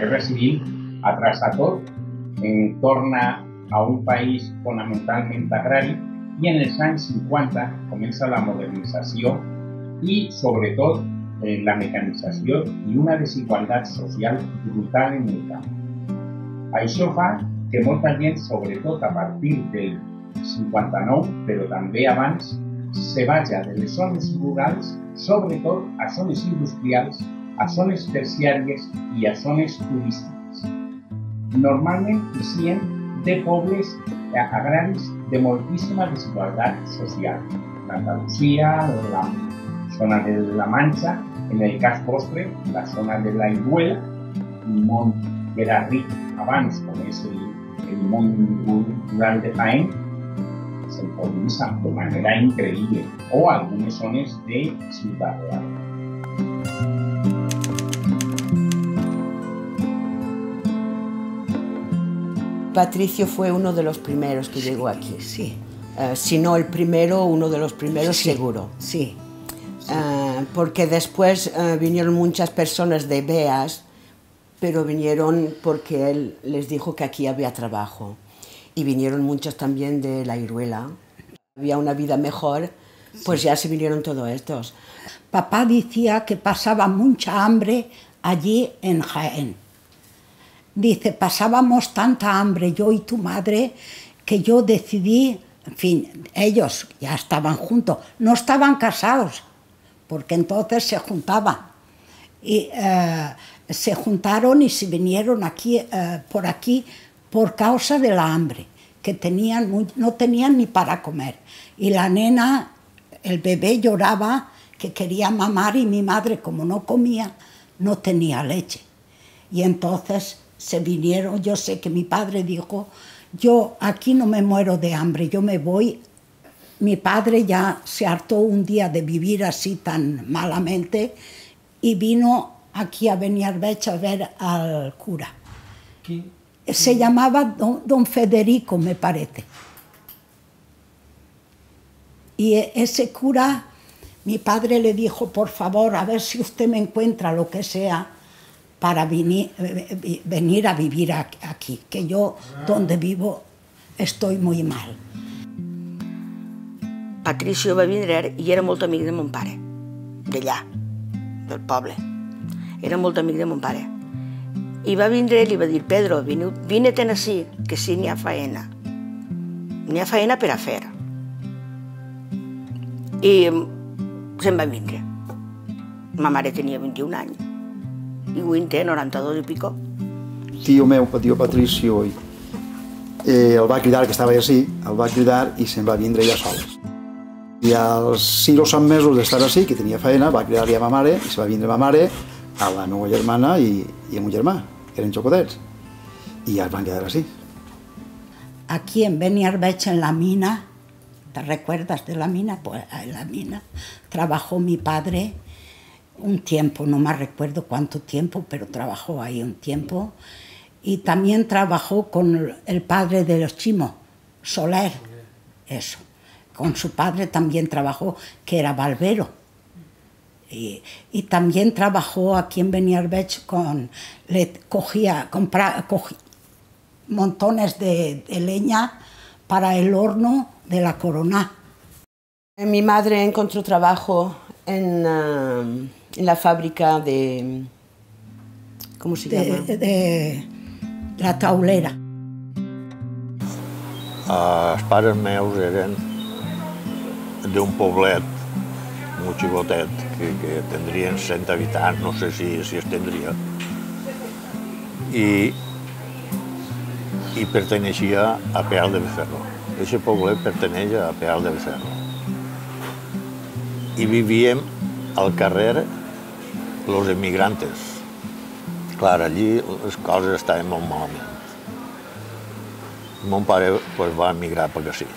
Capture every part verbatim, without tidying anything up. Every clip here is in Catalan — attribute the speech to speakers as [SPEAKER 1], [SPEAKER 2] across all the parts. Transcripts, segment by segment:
[SPEAKER 1] Guerra Civil ha traslladat, eh, torna a un país fonamentalment agrari i en els anys cinquanta comença la modernització i, sobretot, eh, la mecanització i una desigualtat social brutal en el camp. Això fa que molta gent, sobretot a partir del cinquanta-nou, però també abans, se vaja de les zones rurals, sobretot a zones industrials, a zones terciàries i a zones turístiques. Normalment ixien de pobles agraris de moltíssima desigualtat social. L'Andalusia, la zona de la Manxa, en el cas vostre, la zona de la Iguela, un món que era ric abans, com és el, el món rural de Jaén, se'l poblissa de manera increïble, o algunes zones de Ciutat Real.
[SPEAKER 2] Patricio fue uno de los primeros que sí, llegó aquí. Sí. Uh, si no el primero, uno de los primeros sí, seguro. Sí. sí. Uh, porque después uh, vinieron muchas personas de Beas, pero vinieron porque él les dijo que aquí había trabajo. Y vinieron muchos también de la Iruela. Había una vida mejor, pues sí. Ya se vinieron todos estos.
[SPEAKER 3] Papá decía que pasaba mucha hambre allí en Jaén. Dice, pasábamos tanta hambre yo y tu madre que yo decidí, en fin, ellos ya estaban juntos, no estaban casados, porque entonces se juntaban. Y eh, se juntaron y se vinieron aquí, eh, por aquí por causa de la hambre, que tenían muy, no tenían ni para comer. Y la nena, el bebé lloraba que quería mamar y mi madre, como no comía, no tenía leche. Y entonces se vinieron, yo sé que mi padre dijo, yo aquí no me muero de hambre, yo me voy. Mi padre ya se hartó un día de vivir así tan malamente y vino aquí a Beniarbeig a ver al cura. ¿Quién? Se llamaba don, don Federico, me parece. Y ese cura, mi padre le dijo, por favor, a ver si usted me encuentra lo que sea para venir, venir a vivir aquí, que yo, donde vivo, estoy muy mal.
[SPEAKER 4] Patricio va vindre i era molt amic de mon pare, d'allà, del poble. Era molt amic de mon pare. I va vindre i li va dir, Pedro, vine-te'n ací, que sí n'hi ha faena. N'hi ha faena per a fer. I se'n va vindre. Ma mare tenia vint-i-un anys. I avui en té noranta-dos i pico.
[SPEAKER 5] Tio meu, tio Patricio, eh, el va cridar, que estava així, el va cridar i se'n va vindre ja sols. I als sis o set mesos d'estar així, que tenia feina, va cridar-li a ma mare, i se va vindre ma mare, a la meva germana i, i a mon germà, que eren xocotets. I ja es van quedar així.
[SPEAKER 3] Aquí en Beniarbeig, en la mina, ¿te recuerdas de la mina? Pues en la mina trabajó mi padre un tiempo, no me recuerdo cuánto tiempo, pero trabajó ahí un tiempo. Y también trabajó con el padre de los Chimos, Soler, eso. Con su padre también trabajó, que era barbero. Y, y también trabajó aquí en Beniarbeig con, le cogía, compra, cogía montones de, de leña para el horno de la Corona.
[SPEAKER 2] Mi madre encontró trabajo en, uh, en la fábrica de... ¿Cómo se llama?
[SPEAKER 3] De, de la taulera.
[SPEAKER 6] Els pares meus eren d'un poblet, molt xicotet, que, que tindrien cent habitants, no sé si, si es tindria. I, i perteneixia a Peal de Becerro. Aquest poblet perteneix a Peal de Becerro. I vivíem al carrer Los Emigrantes. Clar, allí les coses estaven molt malament. Mon pare pues, va emigrar perquè sí.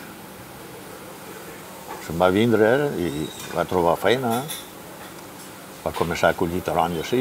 [SPEAKER 6] Se'n va vindre i va trobar feina, va començar a collir taronja, sí.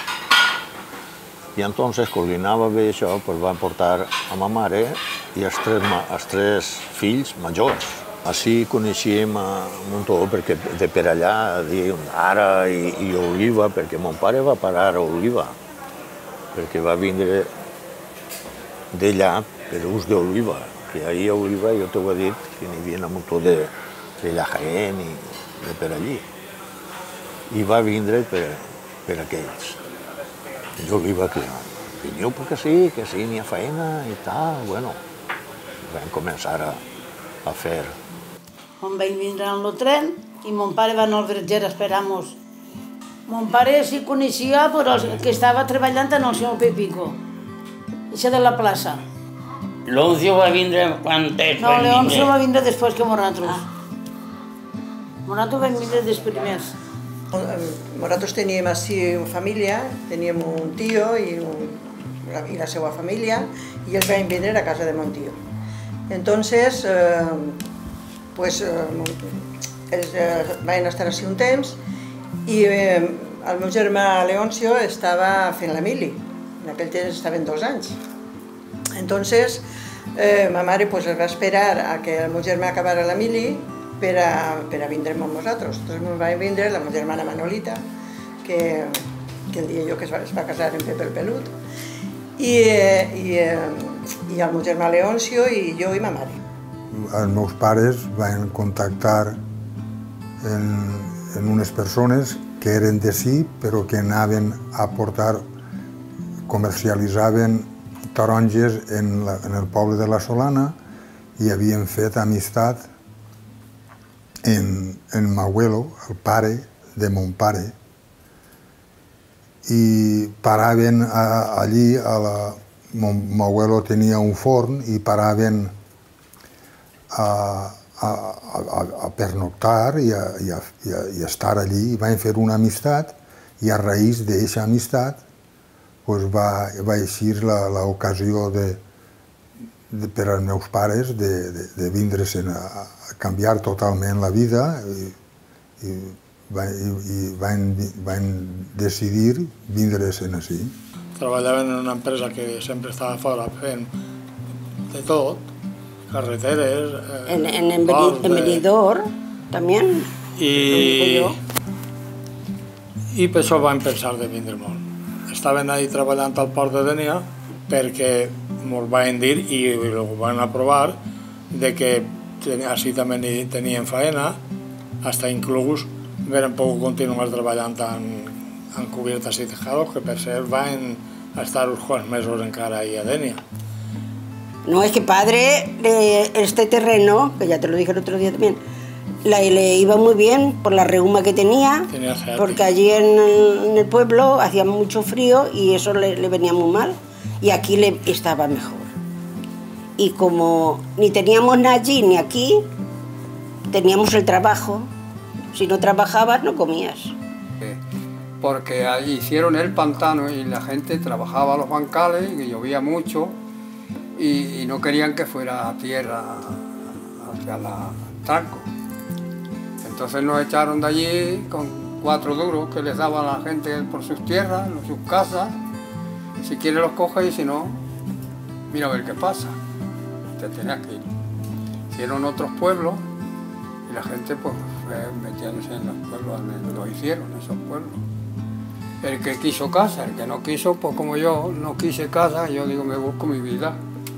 [SPEAKER 6] I entonces, quan li anava bé això, pues, va portar a ma mare i els tres, els tres fills majors. Així coneixíem a Montó, perquè de per allà dèiem Ara i, i Oliva, perquè mon pare va parar a Oliva. perquè va vindre d'allà per ús d'Oliva, que ahir a Oliva jo t'ho he dit que n'hi havia un muntó de, de Jaén i de per allí. I va vindre per, per aquells. Jo li va dir, veniu perquè sí, que sí, n'hi ha feina i tal, bueno. Vam començar a, a fer.
[SPEAKER 7] On vaig vindre en el tren i mon pare va anar al Verger a esperar-nos. Mon pare sí coneixia, però que estava treballant en el senyor Pepico, això de la plaça.
[SPEAKER 8] Leoncio va vindre quan ells
[SPEAKER 7] No,
[SPEAKER 8] van vindre.
[SPEAKER 7] Leoncio va vindre després que nosaltres. Nosaltres vam vindre dels primers.
[SPEAKER 9] Nosaltres teníem així una família, teníem un tio i, un, i la seva família, i ells van vindre a casa de mon tio. Entonces, eh, pues, eh, ells eh, van estar així un temps i eh, el meu germà Leoncio estava fent la mili. En aquell temps estaven dos anys. Entonces, eh, ma mare pues, va esperar a que el meu germà acabara la mili per a, per a vindre amb nosaltres. Entonces em va vindre la meva germana Manolita, que, que el dia jo que es va, es va casar en Pepe el Pelut, i, i, i el meu germà Leoncio i jo i ma mare.
[SPEAKER 10] Els meus pares van contactar en, en unes persones que eren de sí, però que anaven a portar, comercialitzaven taronges en, la, en el poble de la Solana i havien fet amistat en, en Mahuelo, el pare de mon pare, i paraven a, allí, a la, mon Mahuelo tenia un forn i paraven a, a, a, a pernoctar i a, i, a, i, a, i a estar allí, i van fer una amistat i a raïs d'aquesta amistat pues va, va eixir l'ocasió de, de, per als meus pares de, de, de vindre-se'n a, a canviar totalment la vida i, i, va, i, i van, van decidir vindre-se'n així.
[SPEAKER 11] Treballaven en una empresa que sempre estava fora fent de tot, carreteres... Eh,
[SPEAKER 4] en, en, en, bord, en Benidorm, també.
[SPEAKER 11] I, I per això van pensar de vindre molt. Estaven ahí treballant al port de Dénia perquè ens van dir i ho van aprovar de que així també tenien feina, fins inclús vam poder continuar treballant en, en cubiertas y tejados, que per cert van estar uns quants mesos encara ahí a Dénia.
[SPEAKER 4] No, es que padre, este terreno, que ya te lo dije el otro día también, La, le iba muy bien por la reuma que tenía, tenía porque allí en el, en el pueblo hacía mucho frío y eso le, le venía muy mal, y aquí le estaba mejor. Y como ni teníamos nada allí ni aquí, teníamos el trabajo. Si no trabajabas, no comías.
[SPEAKER 12] Porque allí hicieron el pantano y la gente trabajaba a los bancales, y llovía mucho, y, y no querían que fuera a tierra hacia la tranco. Entonces nos echaron de allí con cuatro duros que les daban a la gente por sus tierras, en sus casas. Si quiere los coge y si no, mira a ver qué pasa. Te tenías que ir. Hicieron otros pueblos y la gente pues fue metiéndose en los pueblos, lo hicieron esos pueblos. El que quiso casa, el que no quiso, pues como yo no quise casa, yo digo me busco mi vida.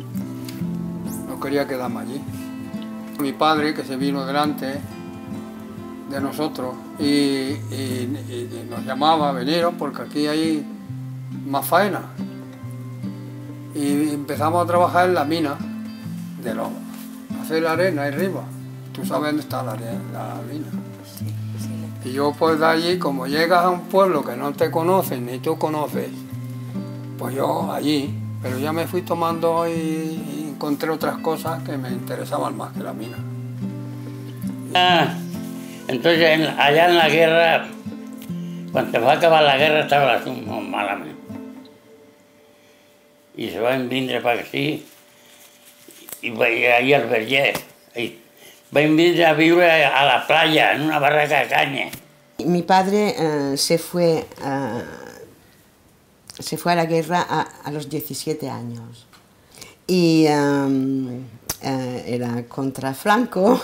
[SPEAKER 12] No quería quedarme allí. Mi padre, que se vino delante de nosotros y, y, y nos llamaba, vinieron porque aquí hay más faena, y empezamos a trabajar en la mina de los, hacer la arena ahí arriba. Tú sabes dónde está la, la mina. Sí, sí. Y yo pues de allí, como llegas a un pueblo que no te conocen ni tú conoces, pues yo allí, pero ya me fui tomando y, y encontré otras cosas que me interesaban más que la mina.
[SPEAKER 8] Ah. Entonces, allá en la guerra, cuando se va a acabar la guerra, estaba el asunto malamente. Y se va a vindre para aquí, y va ahí al Verger. Va a vindre a vivir a la playa, en una barraca de caña.
[SPEAKER 2] Mi padre uh, se, fue, uh, se fue a la guerra a, a los diecisiete años. Y um, uh, era contra Franco.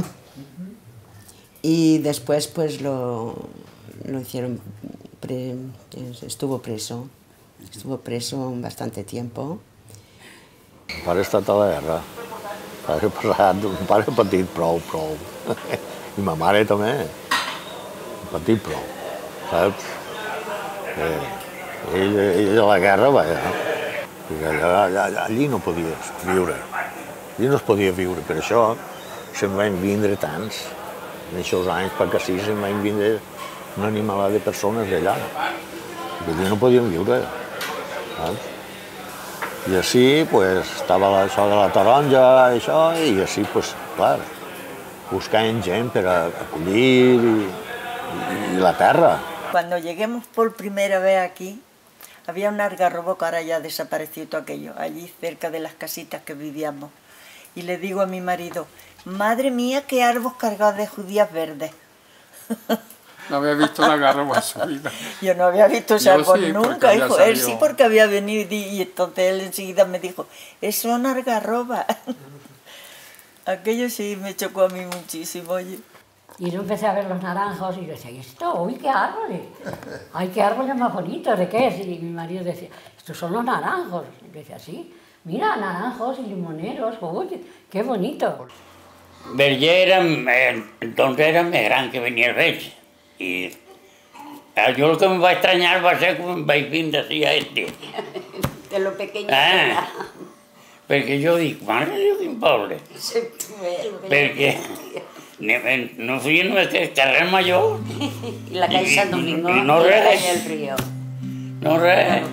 [SPEAKER 2] Y después pues lo, lo hicieron, pre, estuvo preso Estuvo preso bastante tiempo.
[SPEAKER 6] El pare ha estat a la guerra. El pare ha passat, el pare ha patit prou, prou. I ma mare també. Ha patit prou, saps? Eh, ell, ell a la guerra, vaja, perquè allà, allà, allí no podies viure. Allí no es podia viure, per això se'n van vindre tants. En aquests anys, perquè sí, se'n van vindre una animalada de persones d'allà. Perquè allí no podien viure, saps? I així, pues, estava això de la taronja, això, i així, pues, clar, buscaven gent per a acollir i, y la terra.
[SPEAKER 13] Cuando lleguemos por primera vez aquí, había un algarrobo que ahora ya ha desaparecido todo aquello, allí cerca de las casitas que vivíamos. Y le digo a mi marido, madre mía, qué árbol cargado de judías verdes.
[SPEAKER 12] No había visto un algarrobo en su vida.
[SPEAKER 13] Yo no había visto ese árbol
[SPEAKER 12] sí,
[SPEAKER 13] nunca, hijo. Él sí porque había venido y entonces él enseguida me dijo, es una algarroba. Aquello sí me chocó a mí muchísimo, oye.
[SPEAKER 14] Y yo empecé a ver los naranjos y yo decía, ¿y esto? ¡Uy, qué árboles! ¡Ay, qué árboles más bonitos! ¿De qué es? Y mi marido decía, estos son los naranjos. Y yo decía, sí, mira, naranjos y limoneros, ¡uy, qué bonito!
[SPEAKER 8] Verger era, eh, entonces era más gran que venir el Verger. Y eh, yo lo que me va a extrañar va a ser como va a ir así a este.
[SPEAKER 14] De lo pequeño
[SPEAKER 8] ah,
[SPEAKER 14] que era.
[SPEAKER 8] Porque yo digo, madre de Dios, qué pobre. Porque no fui en nuestra carrera mayor.
[SPEAKER 14] Y la calle San Domingo,
[SPEAKER 8] y, y no
[SPEAKER 14] y la
[SPEAKER 8] re,
[SPEAKER 14] calle del Río.
[SPEAKER 8] No re.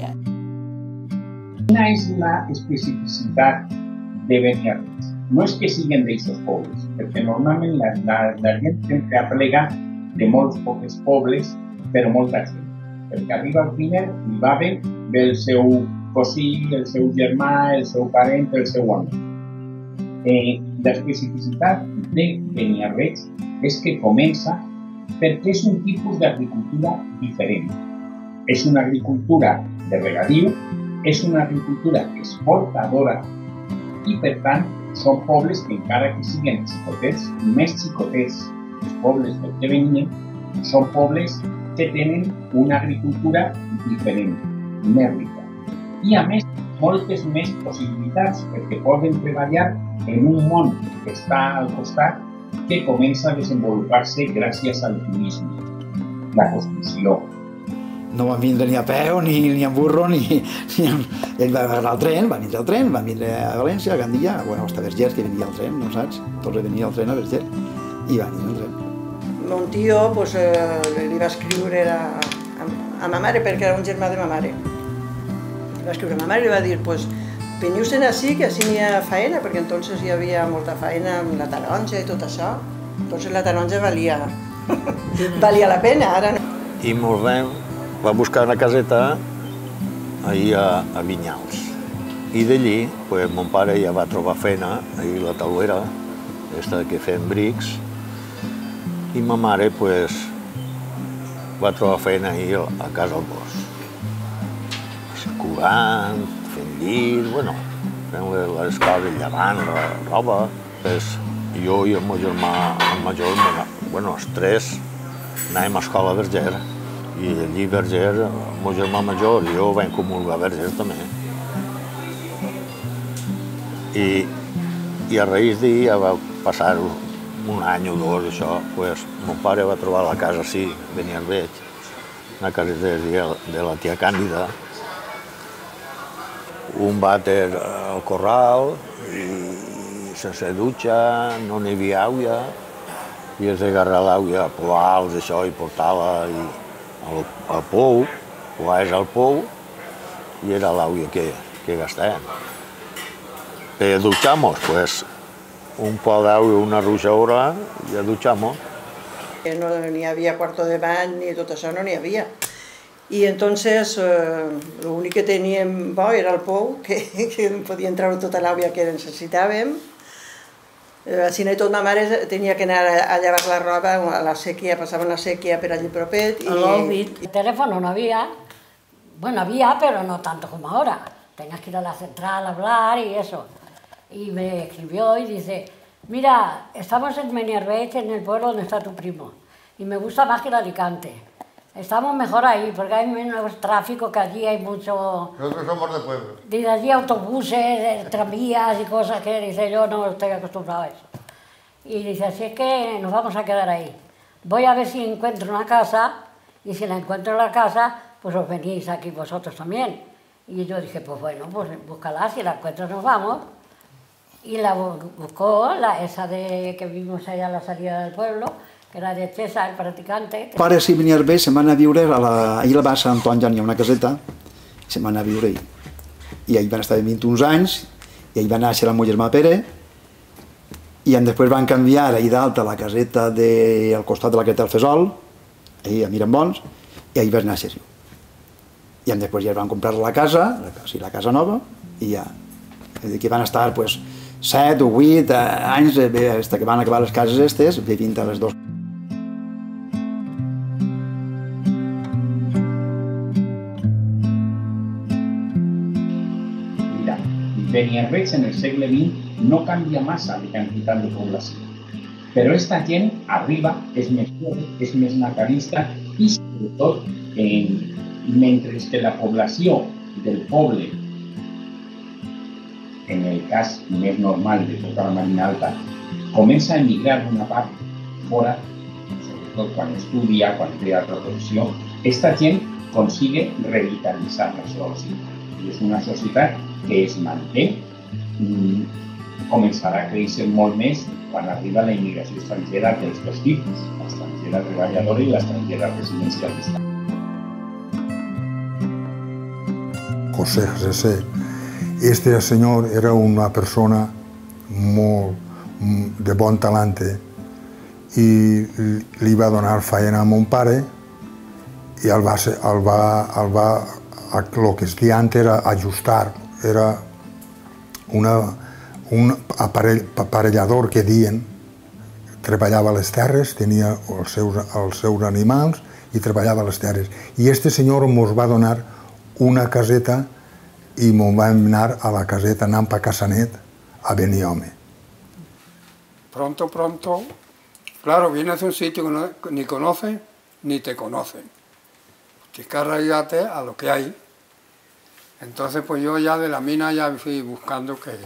[SPEAKER 1] Una es la especificidad de Beniarbeig. No es que siguen de esos pobres, porque normalmente la, la, la gente sempre aplega de molts pocs pobles, però molta gent. Perquè arriba al primer i va bé del seu cosí, el seu germà, el seu parent, el seu amic. Eh, la especificitat de Beniarbeig és que comença perquè és un tipus d'agricultura diferent. És una agricultura de regadiu, és una agricultura exportadora i, per tant, són pobles que, encara que siguin xicotets, més xicotets els pobles del que venien, són pobles que tenen una agricultura diferent, més rica. I, a més, moltes més possibilitats, perquè poden treballar en un món que està al costat que comença a desenvolupar-se gràcies al turisme, la construcció.
[SPEAKER 5] No van vindre ni a peu, ni, ni en burro, ni... ni en... Ell va agafar el tren, va vindre al tren, van vindre a València, a Gandia, bueno, hasta Verger, que venia al tren, no saps? Tots venia al tren a Verger, i van vindre al tren.
[SPEAKER 9] Mon tio pues, eh, li va escriure a, a, a ma mare, perquè era un germà de ma mare. Li va escriure a ma mare i li va dir, pues, veniu-se'n ací, que així n'hi ha faena, perquè entonces hi havia molta faena amb la taronja i tot això. Entonces la taronja valia, valia la pena, ara no.
[SPEAKER 6] I molt bé, va buscar una caseta ahir a, a Vinyals. I d'allí, pues, mon pare ja va trobar feina ahir a la Taluera, aquesta que fem brics, i ma mare, pues, va trobar feina ahir a casa al bosc. Curant, fent llit, bueno, fent les coses, llevant, la roba. Pues, jo i el meu germà, el major, bueno, els tres, anàvem a escola a Verger. I allí a Verger, el meu germà major i jo vam comulgar a Verger també. I, i a raïs d'ahir ja va passar un any o dos, això, pues, mon pare va trobar la casa així, a Beniarbeig, una casa de, de la tia Càndida, un vàter al corral, i sense dutxa, no n'hi havia aigua, i has d'agarrar l'aigua a poals, això, i portar-la al, al pou, poaves al pou, i era l'aigua que, que gastàvem. Per dutxar-nos, pues, un pot d'aigua, una ruixadora, i a dutxar-nos.
[SPEAKER 9] No n'hi havia quarto de bany ni tot això, no n'hi havia. I entonces eh, l'únic que teníem bo era el pou, que, que podíem treure tota l'aigua que necessitàvem. Així i tot ma mare tenia que anar a llevar la roba a la sèquia, passaven la sèquia per allí propet.
[SPEAKER 14] Y... El teléfono no había, bueno, había, pero no tanto como ahora. Tenías que ir a la central a hablar y eso. Y me escribió y dice, mira, estamos en Beniarbeig, en el pueblo donde está tu primo, y me gusta más que el Alicante. Estamos mejor ahí, porque hay menos tráfico, que allí hay mucho...
[SPEAKER 15] Nosotros somos de pueblo.
[SPEAKER 14] Dice, allí autobuses, tranvías y cosas que dice, yo no estoy acostumbrado a eso. Y dice, así es que nos vamos a quedar ahí. Voy a ver si encuentro una casa, y si la encuentro en la casa, pues os venís aquí vosotros también. Y yo dije, pues bueno, pues búscala, si la encuentro nos vamos. Y la buscó, la, esa de que vimos allá a la salida del pueblo, que era de César, el practicante.
[SPEAKER 5] El pare, si venia bé, se'n va anar a viure, a la, ahir la va a Sant Antoni ja n'hi ha una caseta, i se'n va anar a viure ahir. I ahir van estar vint-i-un anys, i ahir va néixer la muller ma Pere, i després van canviar ahir dalt a la caseta de, al costat de la caseta del Fesol, ahir a Mirambons, i ahir vas néixer jo. I després ja van comprar la casa, o sigui, la casa nova, i ja. Que van estar, pues, set o vuit anys, fins que van acabar les cases estes, vivint a les dues.
[SPEAKER 1] Mira, Beniarbeig en el segle vint no canvia massa de quantitat de població, però esta gent arriba, és més jove, és més natalista i, sobretot, eh, mentre que la població del poble, en el cas més normal de tota la Marina Alta, comença a emigrar d'una part fora, sobretot quan estudia, quan té altra professió, esta gent consigue revitalitzar la seva societat. I és una societat que es manté, començarà a créixer molt més quan arriba la immigració estrangera dels dos tipus, l'estrangera treballadora i l'estrangera residencialista.
[SPEAKER 10] José José. Este senyor era una persona molt de bon talent i li va donar feina a mon pare i el va, el va, el va, el que es deia antes era ajustar, era una, un aparell, aparellador que diuen, treballava a les terres, tenia els seus, els seus animals i treballava a les terres. I este senyor ens va donar una caseta y me va a enviar a la caseta Nampa Casanet a Beniome.
[SPEAKER 12] Pronto, pronto, claro, vienes de un sitio que no, ni conoces ni te conocen. Tienes que arraigarte a lo que hay. Entonces, pues yo ya de la mina ya fui buscando que...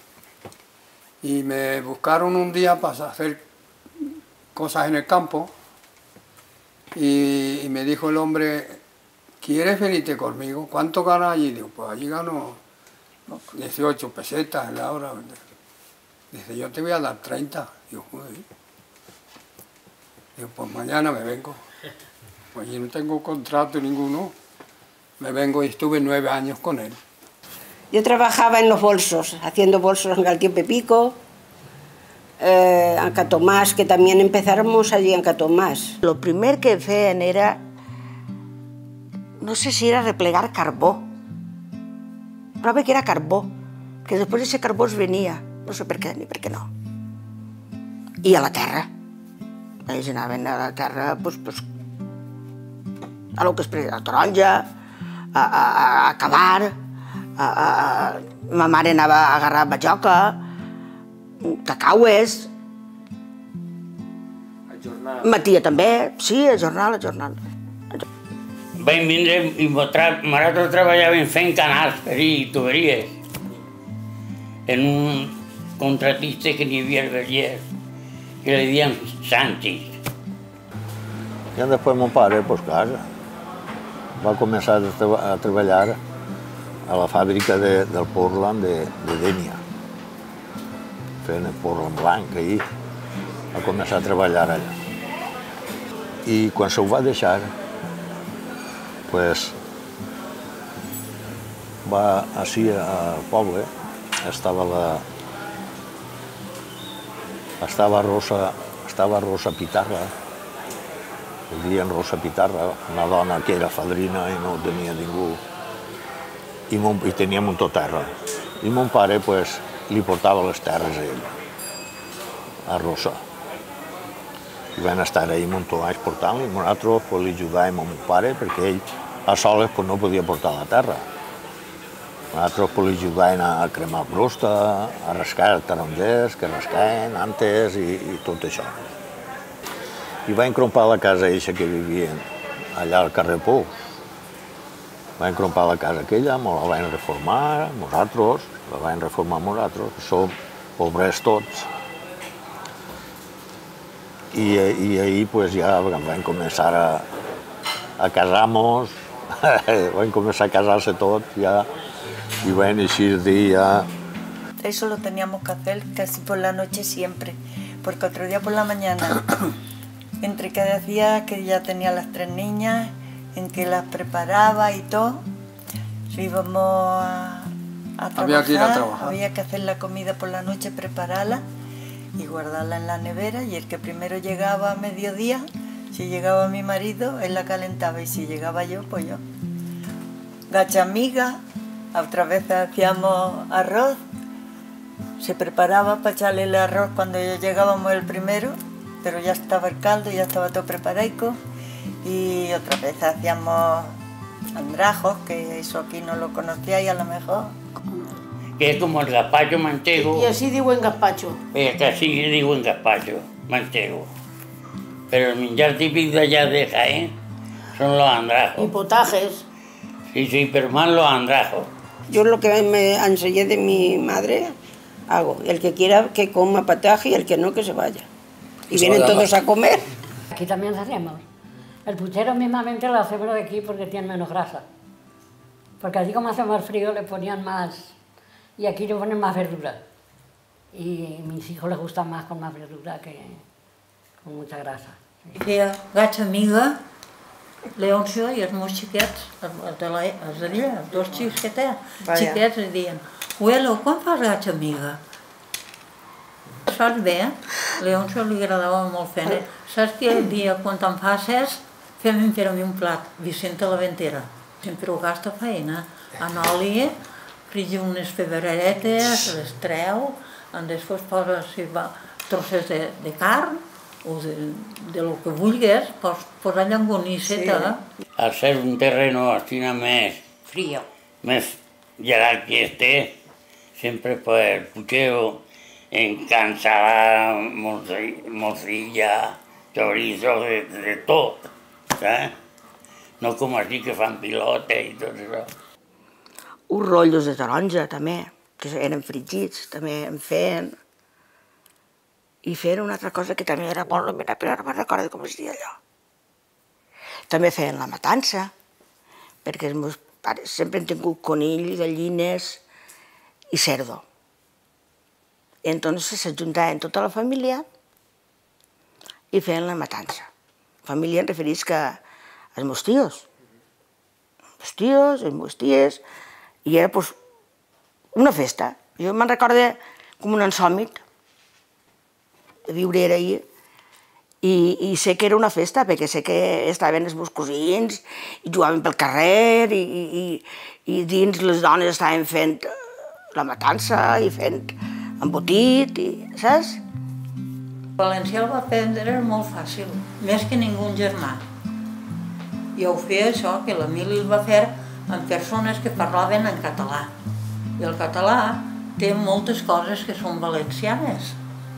[SPEAKER 12] Y me buscaron un día para hacer cosas en el campo y, y me dijo el hombre, ¿quieres venirte conmigo? ¿Cuánto ganas allí? Digo, pues allí gano dieciocho pesetas en la hora. Dice, yo te voy a dar treinta. Digo, joder. Digo, pues mañana me vengo. Pues yo no tengo contrato ninguno. Me vengo y estuve nueve años con él.
[SPEAKER 4] Yo trabajaba en los bolsos, haciendo bolsos en Galtier Pepico, eh, en Catomás, que también empezáramos allí en Catomás. Lo primer que feien era, no sé si era replegar carbó, prova que era carbó, que després d'aquest carbó es venia, no sé per què ni per què no. I a la terra. Ells anaven a la terra, pues, pues, a lo que es pren, a taronja, a, a, a cavar, a, a, a, ma mare anava a agarrar bajoca, cacaues. Ma tia també, sí, a jornal, a jornal.
[SPEAKER 8] Vaig vindre i nosaltres treballàvem fent canals i tuberies en un contratista que n'hi havia al Vergés, que li deien Santis.
[SPEAKER 6] I després mon pare, pues clar, va començar a treballar a la fàbrica de, del Portland de, de Dénia. Feien el Portland blanc ahir. Va començar a treballar allà. I quan se ho va deixar, pues, va així al poble, estava la... estava Rosa, estava Rosa Pitarra, el dien Rosa Pitarra, una dona que era fadrina i no tenia ningú, i, mon, i tenia molta terra. I mon pare, pues, li portava les terres a ell, a Rosa. I van estar ahí molt anys portant-li, i nosaltres pues, li ajudàvem a mon pare, perquè ell a soles pues, no podia portar la terra. Nosaltres pues, li ajudàvem a cremar brosta, a rascar tarongers, que rascaven antes i, i tot això. I va encrompar la casa eixa que vivien allà al carrer Pous. Vam comprar la casa aquella, la vam reformar, nosaltres, la vam reformar nosaltres, que som pobres tots. I, i ahir pues, ja vam començar a, a casar-nos, vam començar a casar-se tot ja, y bueno, així el día.
[SPEAKER 13] Eso lo teníamos que hacer casi por la noche siempre, porque otro día por la mañana, entre que decía que ya tenía las tres niñas, en que las preparaba y todo, íbamos a, a trabajar,
[SPEAKER 12] había que ir a trabajar,
[SPEAKER 13] había que hacer la comida por la noche, prepararla y guardarla en la nevera, y el que primero llegaba a mediodía, si llegaba mi marido, él la calentaba, y si llegaba yo, pues yo. Gachamiga, otra vez hacíamos arroz, se preparaba para echarle el arroz cuando llegábamos el primero, pero ya estaba el caldo, ya estaba todo preparaico, y otra vez hacíamos andrajos, que eso aquí no lo conocíais a lo mejor.
[SPEAKER 8] Que es como el gazpacho manchego.
[SPEAKER 7] Y así digo en gazpacho.
[SPEAKER 8] Es que así digo en gazpacho manchego. Pero el menjar típico de allá de Jaén son los andrajos.
[SPEAKER 7] Y potajes.
[SPEAKER 8] Sí, sí, pero más los andrajos.
[SPEAKER 4] Yo lo que me enseñé de mi madre hago. El que quiera que coma pataje y el que no que se vaya. Y vienen todos a comer.
[SPEAKER 14] Aquí también hacemos. El puchero mismamente lo hacemos de aquí porque tiene menos grasa. Porque allí como hace más frío le ponían más, y aquí le ponen más verdura. Y a mis hijos les gusta más con más verdura que con mucha grasa.
[SPEAKER 15] Feia Gachamiga, Leoncio i els meus xiquets, els d'allà, els dos xics que té, xiquets, li diuen: Abuelo, quan fas Gachamiga? Saps bé? Leoncio li agradava molt fer. Saps que el dia quan te'n facis, fem per a mi un plat, Vicenta la Ventera. Sempre ho gasta feina. En oli, frigi unes febreretes, les treu, després posa trossos de, de carn, o de, de lo que vulguis, pots posar llangonisseta.
[SPEAKER 8] Sí. Al ser un terreno así més
[SPEAKER 15] frío,
[SPEAKER 8] més gelat que este, siempre pues el puchero encansada, morcilla, chorizo, de, de tot, ¿sabes? No com així que fan pilotes i tot això.
[SPEAKER 4] Uns rotllos de taronja, també, que eren fregits, també en feien. I feien una altra cosa que també era molt nomenada, però no me'n recordo com es deia allò. També feien la matança, perquè els meus pares sempre han tingut conill, gallines i cerdo. I entonces s'ajuntaven tota la família i feien la matança. Família em referís que els meus tios. Els meus tios, els meus ties, i era pues, una festa. Jo me'n recordo com un ensòmit de viure ahir, i, i sé que era una festa, perquè sé que estaven els meus cosins, i jugaven pel carrer, i, i, i dins les dones estaven fent la matança, i fent embotit, i, saps?
[SPEAKER 15] Valencià el va aprendre molt fàcil, més que ningú germà. I ho feia això, que l'Emili el va fer amb persones que parlaven en català. I el català té moltes coses que són valencianes.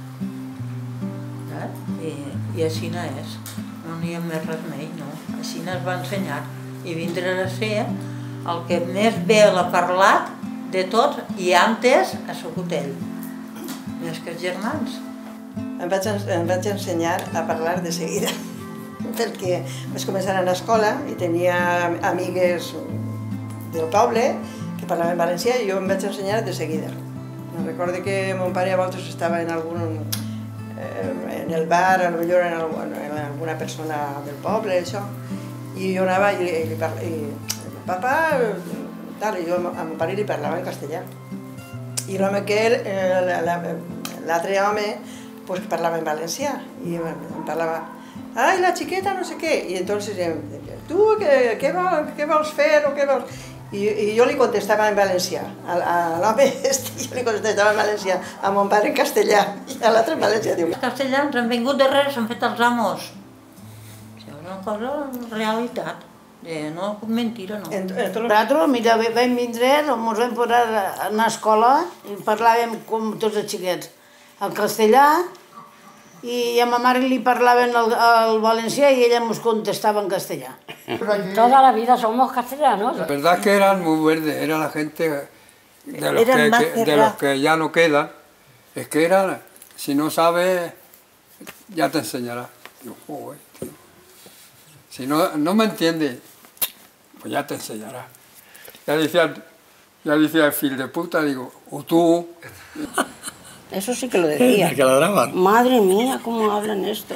[SPEAKER 15] I, i així no és, no n'hi ha més res més, no. Així no es va ensenyar. I vindrà a ser el que més bé l'ha parlat de tots, i antes ha sigut ell, més que els germans.
[SPEAKER 9] Em vaig, em vaig ensenyar a parlar de seguida, perquè vaig començar a l'escola i tenia amigues del poble que parlaven valencià, i jo em vaig ensenyar de seguida. Me'n recordo que mon pare a voltes estava en algun en el bar, potser en alguna persona del poble, això, i jo anava i li parlava, i papà, tal, i jo a mon pare li parlava en castellà. I l'home que l'altre home, pues parlava en valencià, i em parlava, ai, la xiqueta no sé què, i entonces, tu què vols fer o què vols... I jo li contestava en valencià, a l'home este jo li contestava en valencià, a mon pare en castellà, i a l'altre en valencià.
[SPEAKER 15] Els castellans han vingut darrere, s'han fet els amos. Això és una cosa, realitat, no puc mentira, no.
[SPEAKER 7] Nosaltres, mira, vam vindre, ens vam posar a anar a escola i parlàvem com tots els xiquets, el castellà i a ma mare li parlaven el valencià i ella ens contestava en castellà.
[SPEAKER 14] Toda la vida somos castellanos.
[SPEAKER 12] La verdad es que eran muy verdes, era la gente de los, que, que, de los que ya no quedan. Es que eran, si no sabes, ya te enseñará. Digo, joder, tío. Si no, no me entiendes, pues ya te enseñará. Ya decía, ya decía el fil de puta, digo, o tú.
[SPEAKER 4] Eso sí que lo decía.
[SPEAKER 11] ¿Que ladraban?
[SPEAKER 4] Madre mía, cómo hablan estos.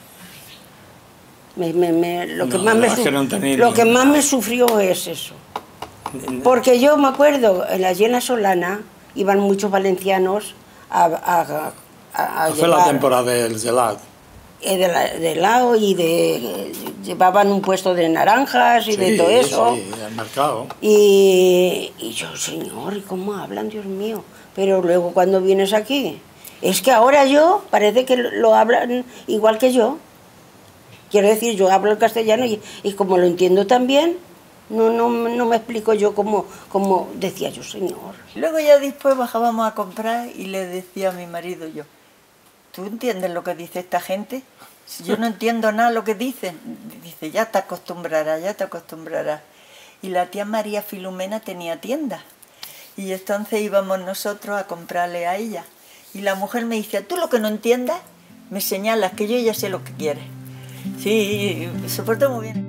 [SPEAKER 4] Me, me, me, lo que,
[SPEAKER 11] no,
[SPEAKER 4] más,
[SPEAKER 11] no,
[SPEAKER 4] me
[SPEAKER 11] es que no entendí,
[SPEAKER 4] lo
[SPEAKER 11] no,
[SPEAKER 4] que
[SPEAKER 11] no.
[SPEAKER 4] más me sufrió es eso. Porque yo me acuerdo, en la Llena Solana iban muchos valencianos a, a, a, a
[SPEAKER 11] Fue
[SPEAKER 4] llevar,
[SPEAKER 11] la temporada del gelado.
[SPEAKER 4] eh, de, la, de helado y de, llevaban un puesto de naranjas y
[SPEAKER 11] Sí,
[SPEAKER 4] de todo eso.
[SPEAKER 11] sí, el mercado.
[SPEAKER 4] Y, y yo, señor, ¿y cómo hablan, Dios mío? Pero luego cuando vienes aquí, es que ahora yo parece que lo hablan igual que yo. Quiero decir, yo hablo el castellano y, y como lo entiendo también, no, no, no me explico yo como, como decía yo, señor.
[SPEAKER 13] Luego ya después bajábamos a comprar y le decía a mi marido yo, ¿tú entiendes lo que dice esta gente? Si yo no entiendo nada lo que dicen. Dice, ya te acostumbrarás, ya te acostumbrarás. Y la tía María Filomena tenía tienda. Y entonces íbamos nosotros a comprarle a ella. Y la mujer me dice, tú lo que no entiendas, me señalas, que yo ya sé lo que quiere. Sí, se portó muy bien.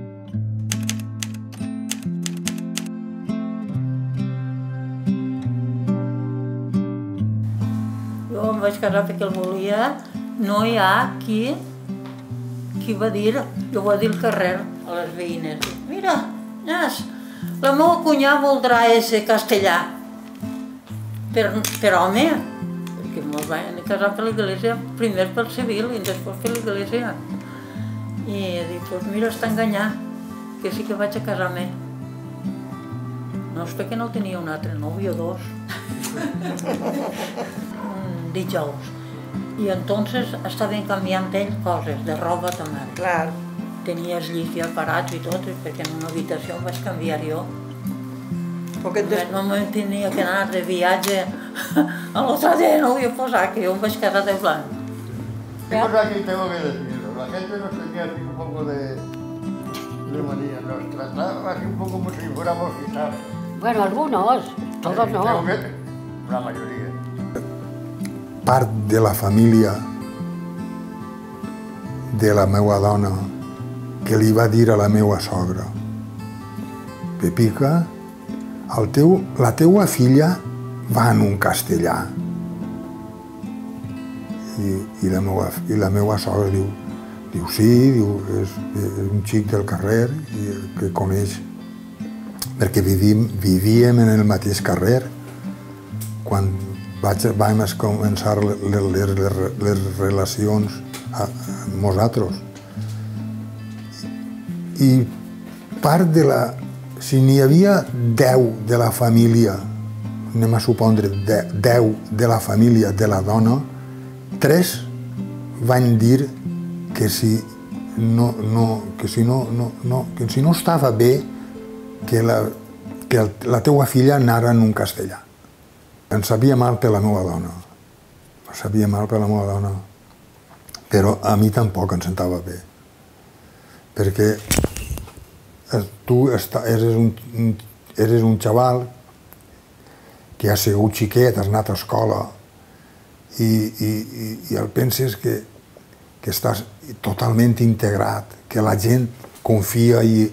[SPEAKER 15] Jo em vaig casar perquè el volia. No hi ha qui, qui va dir, jo va dir al carrer a les veïnes. Mira, Nas, la meva cunyada voldrà ese castellà. Per, per home, perquè mos van casar per l'església, primer pel civil i després per l'església. I dic, doncs mira, està enganyat, que sí que vaig a casar amb ell. No és perquè no tenia un altre nòvio o dos. Un dijous. I entonces estaven canviant ell coses, de roba també.
[SPEAKER 9] Clar.
[SPEAKER 15] Tenia els llits ja parats i tot, perquè en una habitació em vaig canviar jo.
[SPEAKER 9] Des...
[SPEAKER 15] No me tenia que anar de viatge a l'altre dia, no ho havia posat, que jo em vaig quedar de blanc.
[SPEAKER 16] Una cosa que tengo que decirlo, la gente nos tenía así un poco de, de manía, nos trataba así un poco como si fuéramos quizás.
[SPEAKER 14] Bueno, algunos, todos no.
[SPEAKER 16] Que, la mayoría.
[SPEAKER 10] Part de la família de la meva dona que li va dir a la meva sogra, Pepica, el teu, la teua filla va en un castellà. I, i, la, meva, i la meva sogra diu, diu sí, diu, és, és un xic del carrer i, que coneix, perquè vivim, vivíem en el mateix carrer quan vaig, vam començar les, les, les relacions a, a nosaltres. I part de la... Si n'hi havia deu de la família, anem a supondre de, deu de la família de la dona, tres van dir que si no, no, que si no, no, no, que si no estava bé que la, que el, la teua filla anara en un castellà. Em sabia mal per la meva dona, em sabia mal per la meva dona, però a mi tampoc em sentava bé, perquè tu eres un, eres un xaval que has sigut xiquet, has anat a escola i, i, i, i el penses que, que estàs totalment integrat, que la gent confia i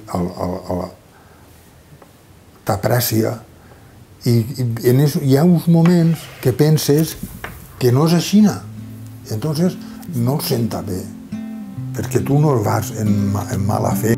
[SPEAKER 10] t'aprecia i, i en es, hi ha uns moments que penses que no és així, i entonces no el senta bé, perquè tu no el vas en, en mala fe.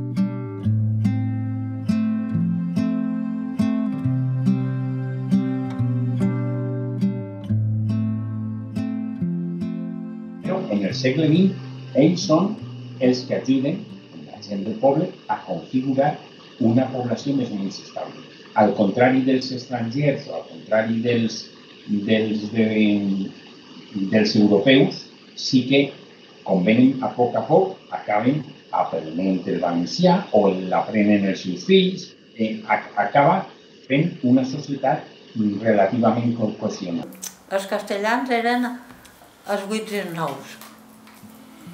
[SPEAKER 1] En el segle vint, ells són els que ajuden la gent del poble a configurar una població més o menys estable. Al contrari dels estrangers, o al contrari dels, dels, de, dels europeus, sí que, com venen a poc a poc, acaben aprenent el valencià o l'aprenen els seus fills, eh, acaba fent una societat relativament cohesionada.
[SPEAKER 15] Els castellans eren els vuits i els nous.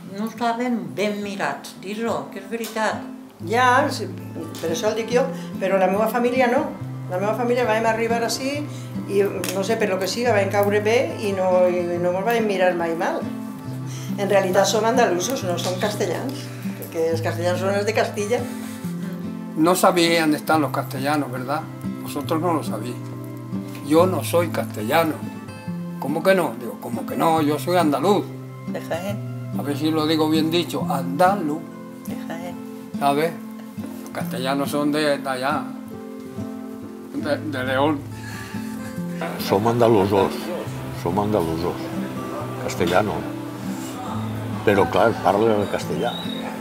[SPEAKER 15] no estaven ben mirats, dis-ho, que és veritat.
[SPEAKER 9] Ja, per això el dic jo, però la meva família no. La meva família vam arribar així i no sé, per lo que siga, vam caure bé i no, i no ens vam mirar mai mal. En realitat som andalusos, no som castellans, perquè els castellans són els de Castilla.
[SPEAKER 12] No sabían dónde están los castellanos, ¿verdad? Vosotros no lo sabéis. Yo no soy castellano. ¿Cómo que no? Digo, ¿cómo que no? Yo soy andaluz.
[SPEAKER 13] De Jaén.
[SPEAKER 12] A ver si lo digo bien dicho, andaluz.
[SPEAKER 13] De Jaén.
[SPEAKER 12] ¿Sabes? Los castellanos son de, de allá, de, de León.
[SPEAKER 6] Som andalusos, som andalusos, castellano. Però clar, parlen el castellà.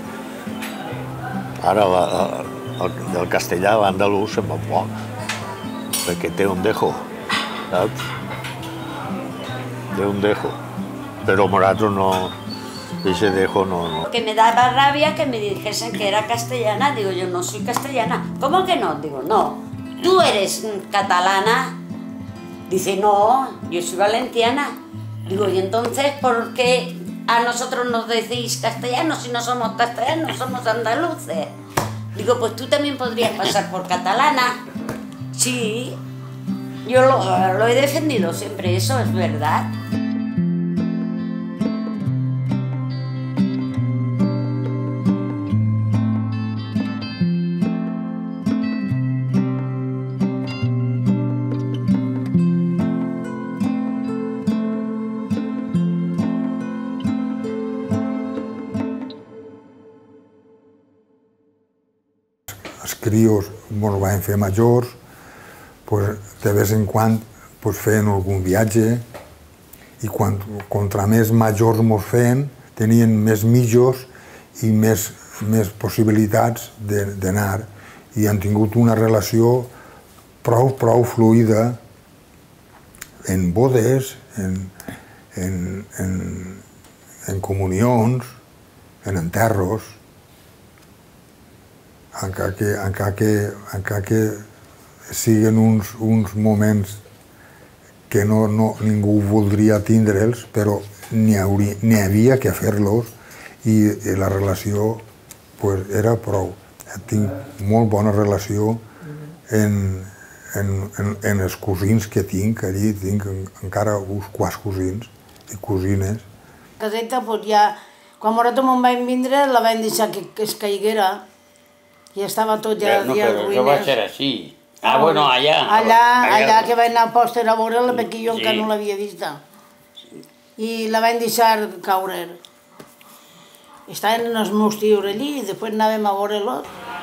[SPEAKER 6] Ara la, el, del castellà a l'andalús se'n va poc, perquè té un dejo, saps? Té un dejo. Pero Morato no, ese dejo no, no.
[SPEAKER 17] Que me daba rabia que me dijesen que era castellana. Digo, yo no soy castellana. ¿Cómo que no? Digo, no. ¿Tú eres catalana? Dice, no, yo soy valenciana. Digo, ¿y entonces por qué a nosotros nos decís castellanos si no somos castellanos, somos andaluces? Digo, pues tú también podrías pasar por catalana. Sí, yo lo, lo he defendido siempre, eso es verdad.
[SPEAKER 10] Els crios ens van fer majors, pues, de vez en quan pues, feien algun viatge i quan, contra més majors ens feien, tenien més mitjos i més, més possibilitats d'anar i han tingut una relació prou, prou fluida en bodes, en, en, en, en comunions, en enterros, encara que, encara que, encara que siguin uns, uns moments que no, no, ningú voldria tindre'ls, però n'hi havia que fer-los i, i la relació pues, era prou. Tinc molt bona relació en, en, en, en els cosins que tinc allí, tinc encara uns quants cosins i cosines.
[SPEAKER 7] La caseta, pues, ja, quan Morato me'n vam vindre, la vam deixar que, que es caiguera. I estava tot ja,
[SPEAKER 8] no,
[SPEAKER 7] ja
[SPEAKER 8] però
[SPEAKER 7] ruïnes.
[SPEAKER 8] això va ser així. Ah, bueno, allà.
[SPEAKER 7] Allà, allà que va anar a pòster a veure-la, perquè jo encara no l'havia vista. I la vam deixar caure. Estaven els meus tios allí i després anàvem a veure-los.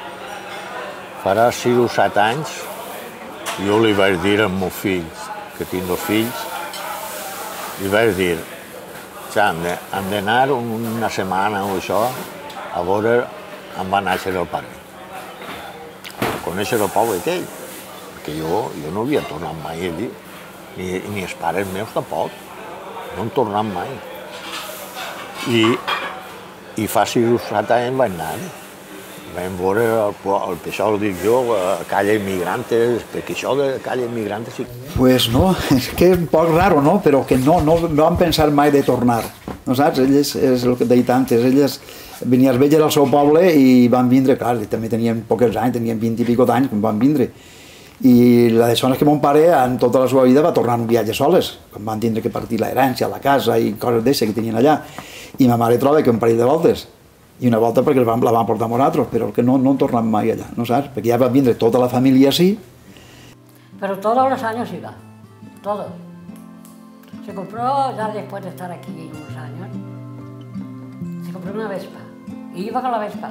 [SPEAKER 6] Farà sis o set anys, jo li vaig dir als meus fills, que tinc dos fills, li vaig dir, han d'anar una setmana o això a veure on va néixer el pare. Conèixer el poble aquell, perquè jo, jo no havia tornat mai allí, ni, ni els pares meus tampoc, no han tornat mai. I, i fa sis o set anys vaig anar, vam veure el, el que això ho dic jo, Calle Migrantes, perquè això de Calle Migrantes...
[SPEAKER 5] Pues no, és que és un poc raro, no? Però que no, no, no han pensat mai de tornar, no saps? Elles, és el que deia antes, elles venien velles al seu poble i van vindre, clar, també tenien pocs anys, tenien vint i pico d'anys quan van vindre. I la de son és que mon pare, en tota la seva vida, va tornar un viatge soles, quan van tindre que partir l'herència, la casa i coses d'aixes que tenien allà. I ma mare troba que un parell de voltes, i una volta perquè la van portar amb nosaltres, però que no, no han tornat mai allà, no saps? Perquè ja van vindre tota la família així.
[SPEAKER 14] Pero todos los años iba, todo. Se compró, ya después de estar aquí unos años, se compró una Vespa. Y iba con la Vespa,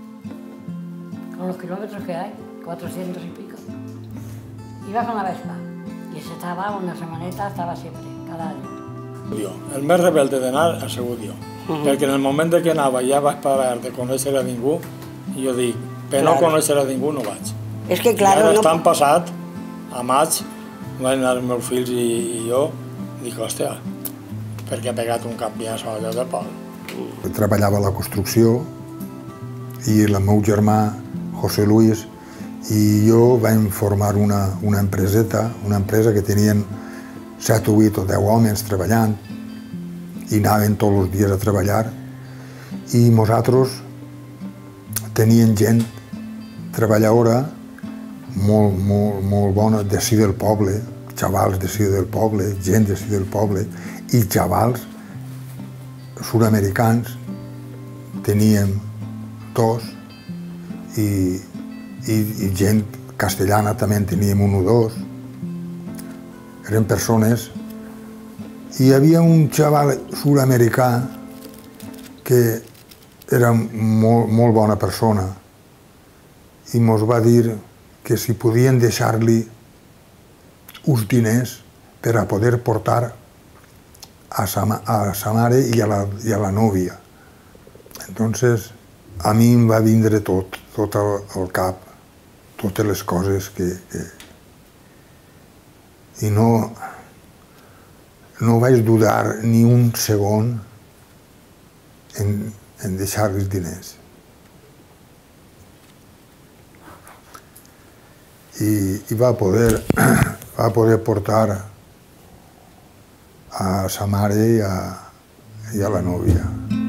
[SPEAKER 14] con los kilómetros que hay, cuatrocientos y pico. Iba con la Vespa y se estaba una semaneta, estaba siempre, cada año.
[SPEAKER 11] El més rebelde d'anar ha sigut jo, perquè en el moment que anava ja vaig parar de conèixer a ningú i jo dic, per no conèixer a ningú no vaig.
[SPEAKER 4] És que, clar,
[SPEAKER 11] I ara estan passat, a maig, van anar els meus fills i jo, dic, hòstia, perquè ha pegat un canviasso allò de Pol.
[SPEAKER 10] Treballava a la construcció i el meu germà José Luis i jo vam formar una, una empreseta, una empresa que tenien set o vuit o deu homes treballant i anaven tots els dies a treballar i nosaltres teníem gent treballadora molt, molt, molt bona d'ací del poble, xavals d'ací del poble, gent d'ací del poble, i xavals sud-americans teníem dos, i, i, i gent castellana també en teníem un o dos. Eren persones. I hi havia un xaval sud-americà que era molt, molt bona persona i mos va dir que si podien deixar-li uns diners per a poder portar a sa, a sa mare i a la, i a la nòvia. Entonces, a mi em va vindre tot, tot al, al cap, totes les coses que... que... I no, no vaig dudar ni un segon en, en deixar-los diners. I, i va poder, va poder portar a sa mare i a, i a la nòvia.